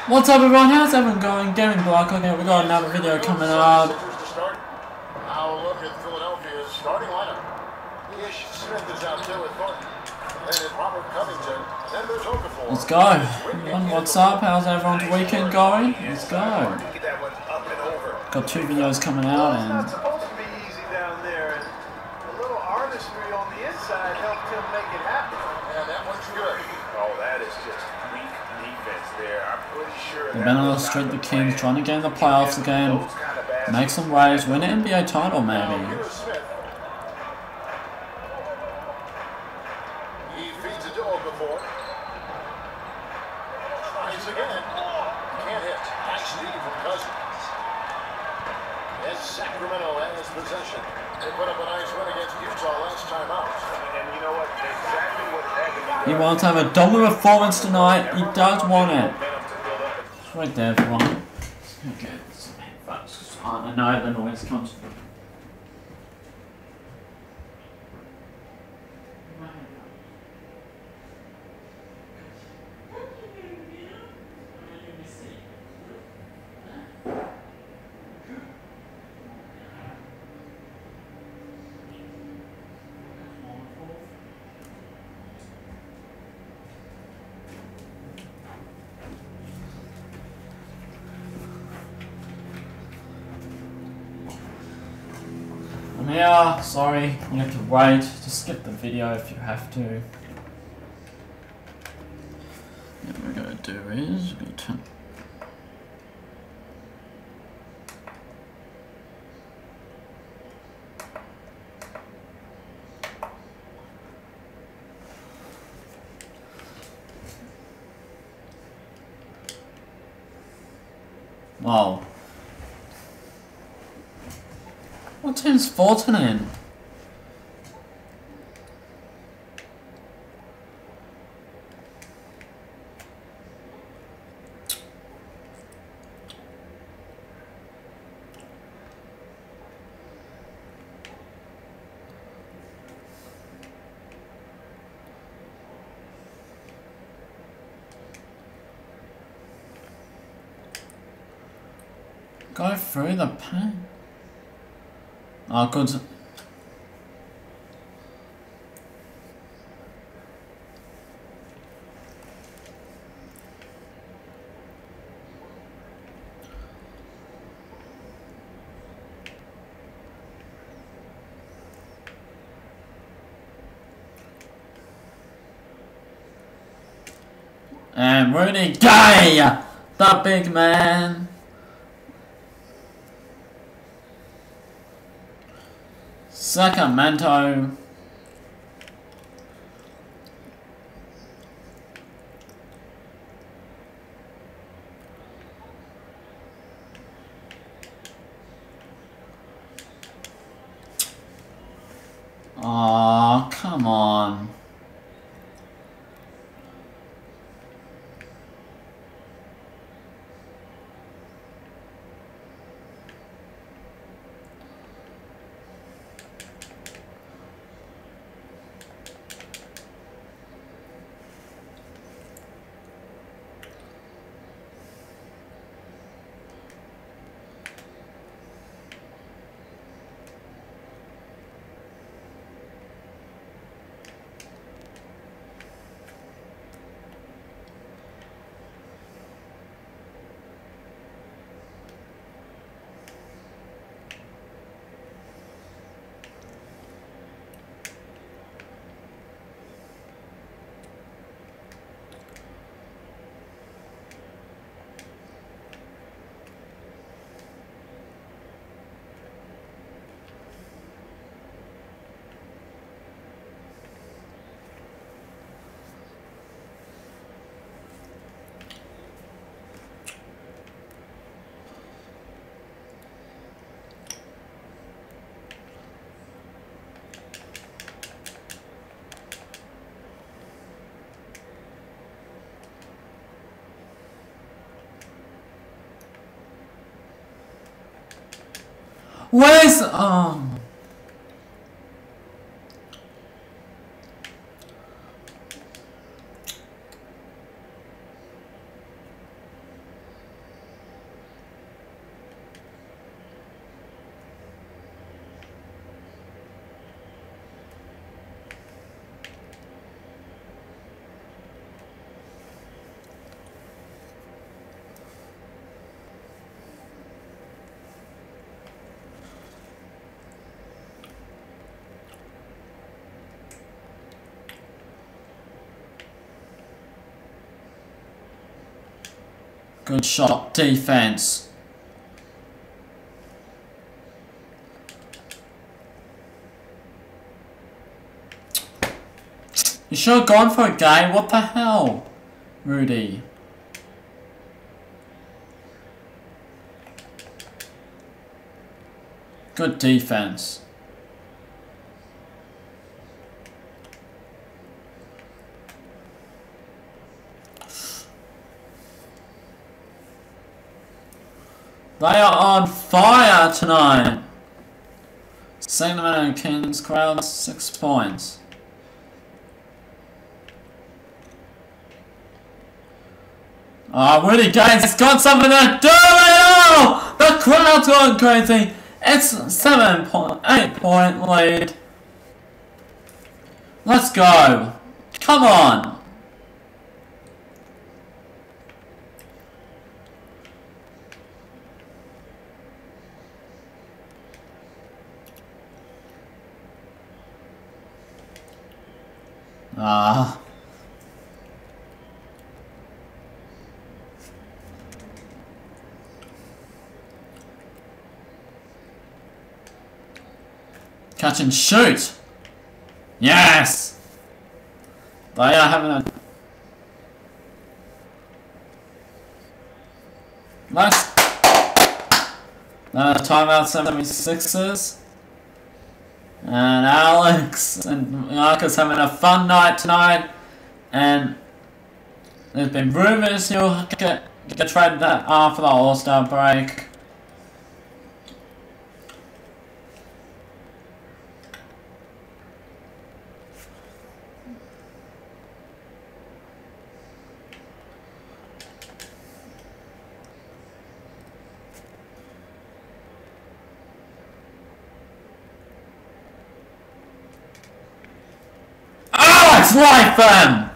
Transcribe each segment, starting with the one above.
What's up everyone, how's everyone going? Gaming Blackhawk here, we got another video coming up. Now look at Philadelphia's starting lineup. Ish Smith is out there with Thornton. Then it's Robert Covington. Then there's Okafor. Let's go. Everyone, what's up? How's everyone's weekend going? Let's go. Got 2 videos coming out and... It's not supposed to be easy down there. And a little artistry on the inside helped him make it happen. And that one's good. Oh, that is just weak defense there. I'm pretty sure They've been on the street, the Kings trying to get in the playoffs again. Make some waves, win an NBA title maybe. Here's Smith. He feeds it to Okafor. Tries again. Can't hit. Nice lead from Cousins. As Sacramento has possession. They put up a nice win against Utah last time out. And you know what? Exactly what it had to be. He wants to have a double performance tonight. He does want it. It's right there, everyone. Okay, some headphones. I know the noise comes from. Yeah, sorry, you have to wait. Just skip the video if you have to. What we're gonna do is we're gonna turn. Wow. What team's Fulton in? Go through the paint. Oh, good. And Rudy Gay, the big man. Sacramento. Aw, come on. Where's Good shot, defense. You should have gone for a game. What the hell, Rudy? Good defense. They are on fire tonight. Sacramento Kings crowd 6 points. Oh, Rudy Gay's has got something to do with it! The crowd's going crazy. It's 8 point lead. Let's go. Come on. Ah. Catch and shoot! Yes! They are having a... Nice! Timeout 76ers. And Alex and Marcus having a fun night tonight. And there's been rumors he'll get traded after the All-Star break. Alex Lytham!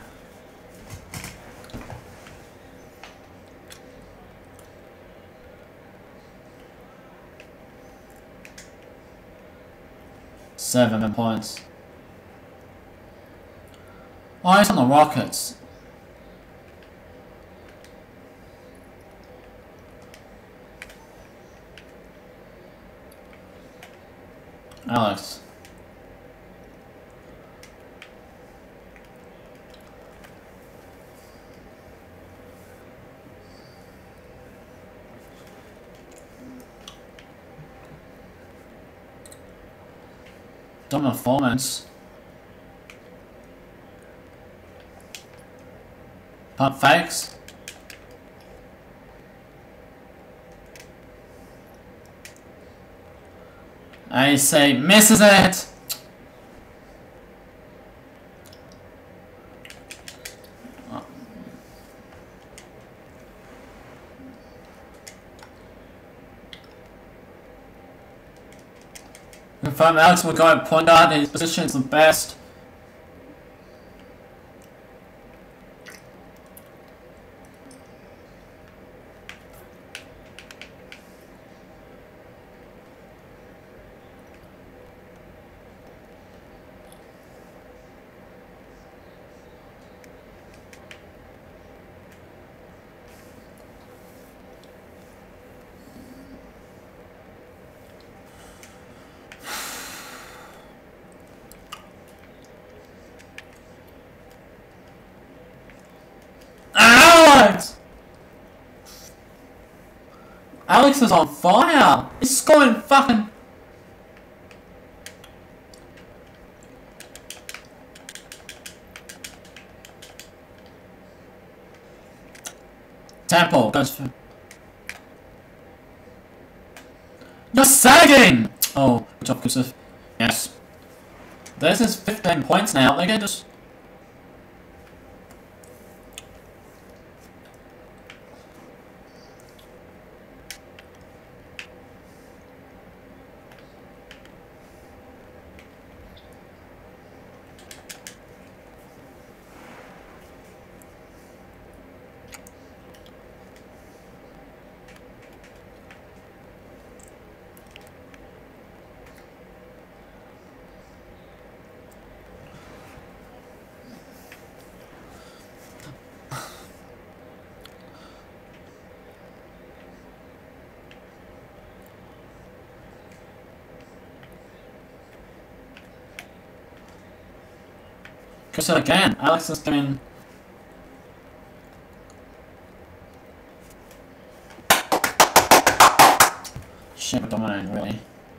Seven points. Oh, he's on the Rockets. Alex. Dominant performance. Pump fakes. AC misses it. Confirm Alex will go at point guard. His position is the best. Alex is on fire! He's scoring fucking... Temple goes for... You're sagging! Oh, good job, Kusif. Yes. This is 15 points now. They can just... Goes to it again. Alex is doing. Shit, we're dominating, really.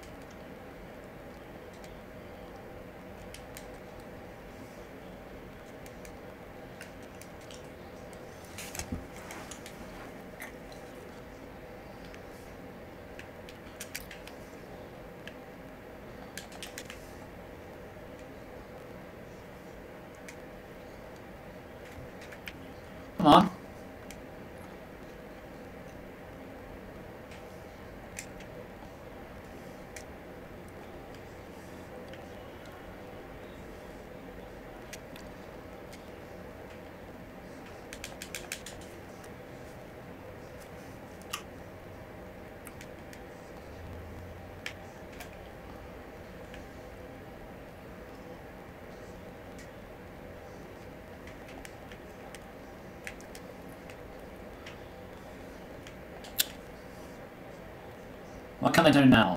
Come on. What can they do now?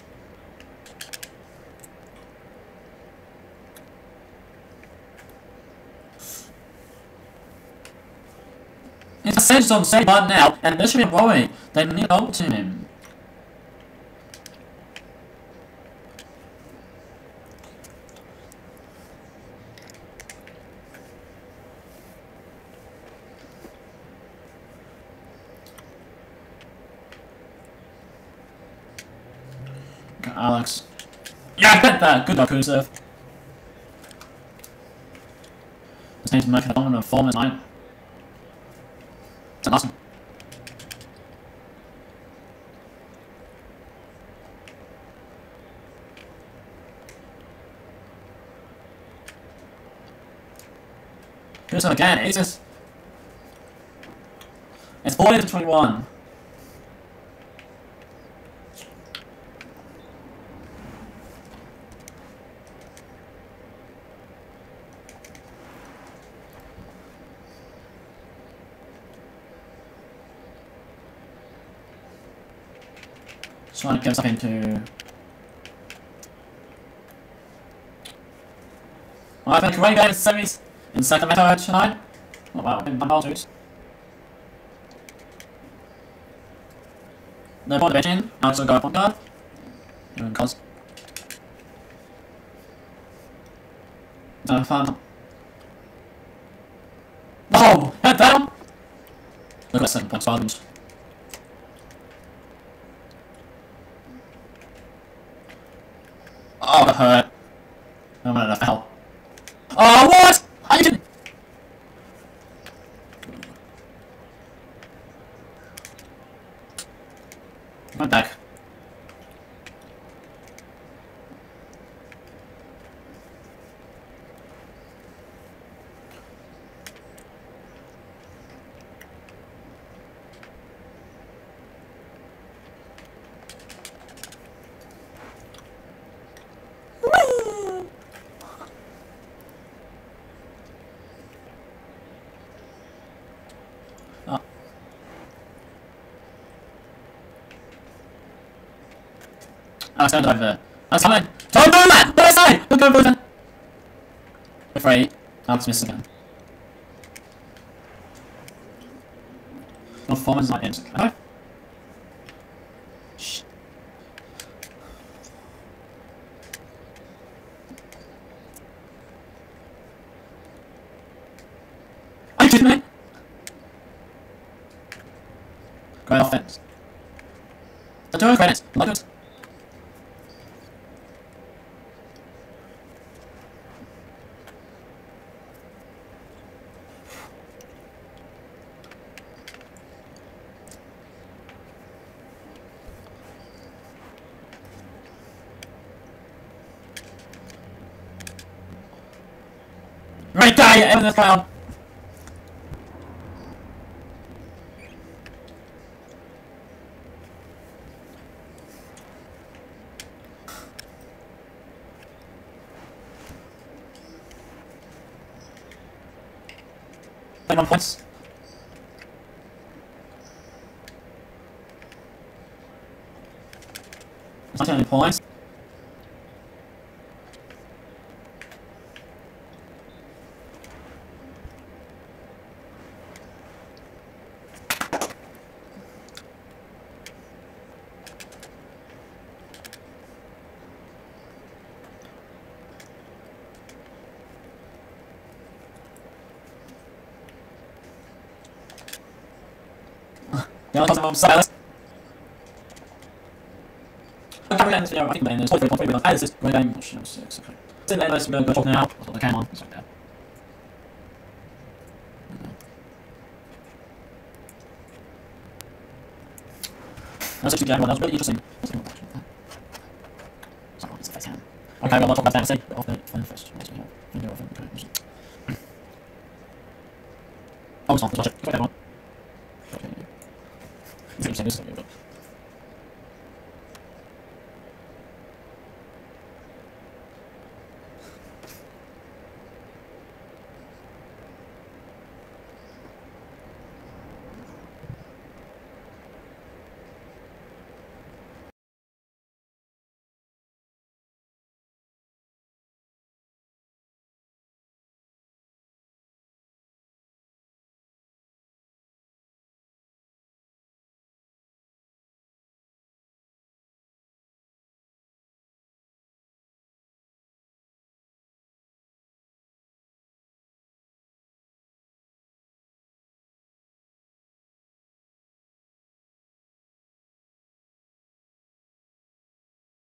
It's a sense on save button now, and this should be rolling. They need to ult to him. Okay, Alex. Yeah, I bet that. Good dog, Kusev. This needs to make a dominant performance tonight. It's awesome. Kusev again. It's 40 to 21. Trying to get stuff into. Well, I think we're going to semis in Sacramento tonight. Oh wow, in Maltese. No point of benching. Alex will go up on guard. Doing cos. Fun. Oh! Head down! Look at that second point silence. Oh, that hurt. I'm not enough help. Oh, what? Are you kidding? I'm back. Alex, don't dive there. Alex, come in! Don't do that! Don't say! Don't go, boyfriend! Afraid. Alex misses again. No performance like it. Okay. Shh. Are you kidding me? Great offense. Don't do it, credits. Like it. Right there, everything's going on. One points. It's not any points. Yeah, I'll tell silence. Okay, we're getting, I think we're in 43.3, we're on this great game, which 6, okay. So then let's go talk now. I'll put the cam on, it's like that. That's actually game one, that was really interesting. Sorry, it's a face cam. Okay, well, I'll talk about that in a second, but off the phone first. Okay. Oh, it's on, let's watch it. Okay, everyone. Okay. It's interesting, this is